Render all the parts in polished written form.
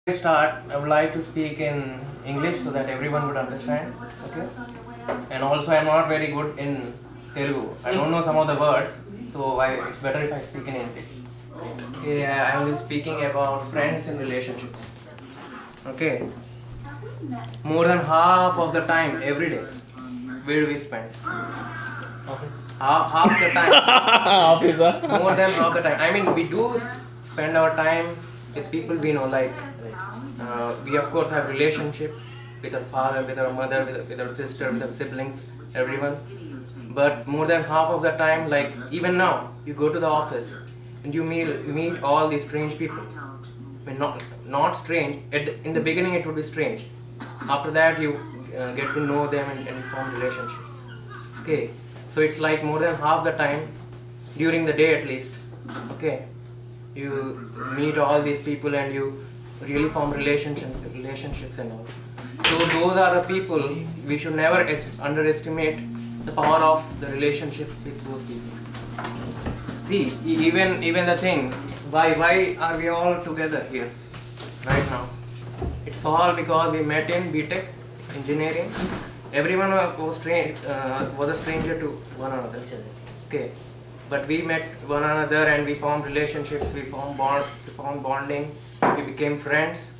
Start, I would like to speak in English so that everyone would understand. Okay. And also, I'm not very good in Telugu. I don't know some of the words, so it's better if I speak in English. Okay, I will be speaking about friends and relationships. Okay. More than half of the time, every day, where do we spend? Office. Half the time. Office. More than half the time. I mean, we do spend our time with people we know, like we of course have relationships with our father, with our mother, with our sister, with our siblings, everyone. But more than half of the time, like even now, you go to the office and you meet all these strange people. I mean, not strange. In the beginning, it would be strange. After that, you get to know them and you form relationships. Okay, so it's like more than half the time during the day at least. Okay, you meet all these people and you really form relationships and all. So those are the people we should never underestimate the power of the relationship with those people. See, even the thing, why are we all together here right now? It's all because we met in BTech engineering. Everyone was a stranger to one another. Okay, but we met one another and we formed relationships. We formed bonding. We became friends.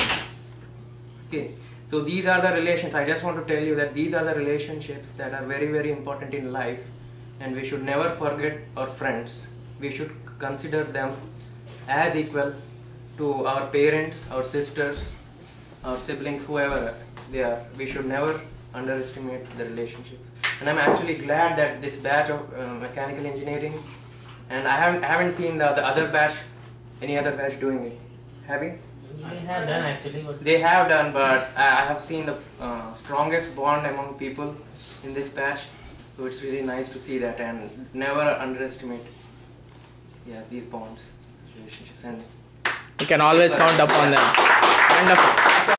Okay, so these are the relations. I just want to tell you that these are the relationships that are very, very important in life, and we should never forget our friends. We should consider them as equal to our parents, our sisters, our siblings, whoever they are. We should never underestimate the relationships. And I'm actually glad that this batch of mechanical engineering, and I haven't seen the other batch, any other batch doing it. Have you? They have done actually. They have done, but I have seen the strongest bond among people in this batch. So it's really nice to see that, and never underestimate these bonds, relationships, and You can always count upon them. Wonderful.